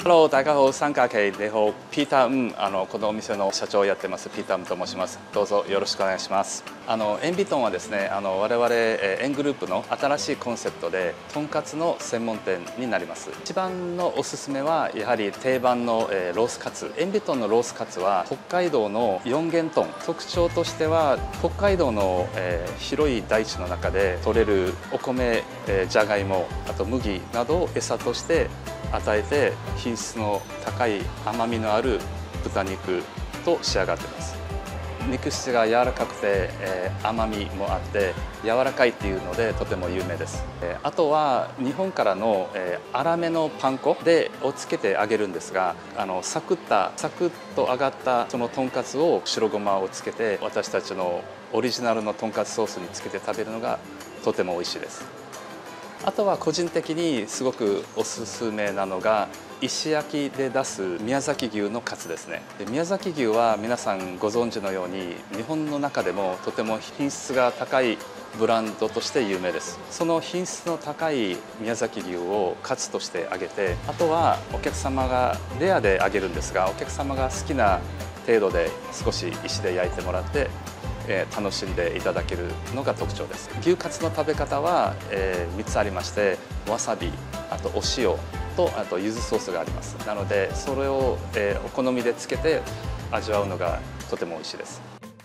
Hello， 大家好，三角形你好、ピーター、このお店の社長をやってますピーターと申します。どうぞよろしくお願いします。エンビトンはですね、我々エングループの新しいコンセプトでとんかつの専門店になります。一番のおすすめはやはり定番のロースカツ。エンビトンのロースカツは北海道の四元豚。特徴としては北海道の広い大地の中で採れるお米、じゃがいも、あと麦などを餌として与えて品質の高い甘みのある豚肉と仕上がっています。肉質が柔らかくて、甘みもあって柔らかいっていうのでとても有名です。あとは日本からの粗めのパン粉でをつけて揚げるんですが、サクッと揚がったそのとんかつを白ごまをつけて私たちのオリジナルのとんかつソースにつけて食べるのがとても美味しいです。あとは個人的にすごくおすすめなのが石焼きで出す宮崎牛のカツですね。で宮崎牛は皆さんご存知のように日本の中でもとても品質が高いブランドとして有名です。その品質の高い宮崎牛をカツとして揚げて、あとはお客様がレアで揚げるんですが、お客様が好きな程度で少し石で焼いてもらって楽しんでいただけるのが特徴です。牛カツの食べ方は3つありまして、わさび、あとお塩とあと柚子ソースがあります。なのでそれをお好みでつけて味わうのがとても美味しいです。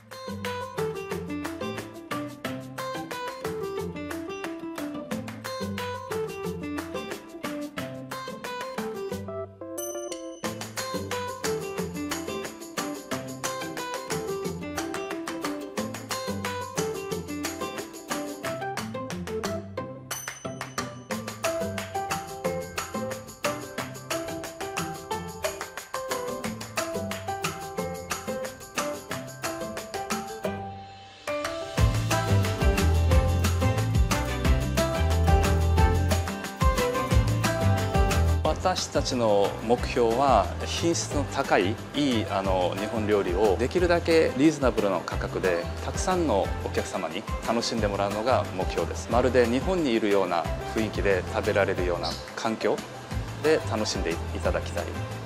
私たちの目標は品質の高いいい日本料理をできるだけリーズナブルな価格でたくさんのお客様に楽しんでもらうのが目標です。まるで日本にいるような雰囲気で食べられるような環境で楽しんでいただきたい。